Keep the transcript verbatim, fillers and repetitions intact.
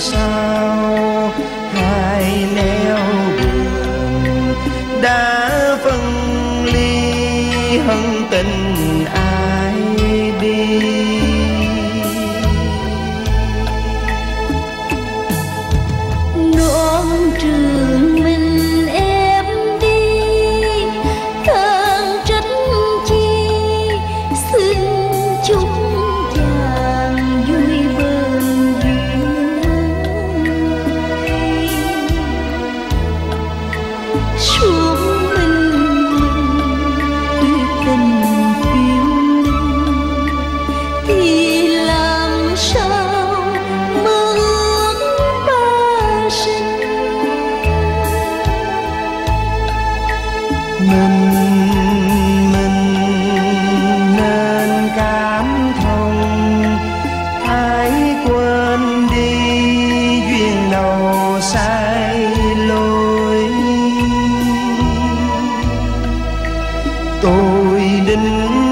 sao hai nẻo đường đã phân ly, hân tình ai đi. Đoạn trường mình em đi, than trách chi, xin chúc chàng vui bên duyên. Suốt mình tuyệt tình phiêu lưu, thì làm sao mơ ước ba sinh. Mình mình nên cảm thông, hãy quên đi duyên đầu sai lối. Tôi đinh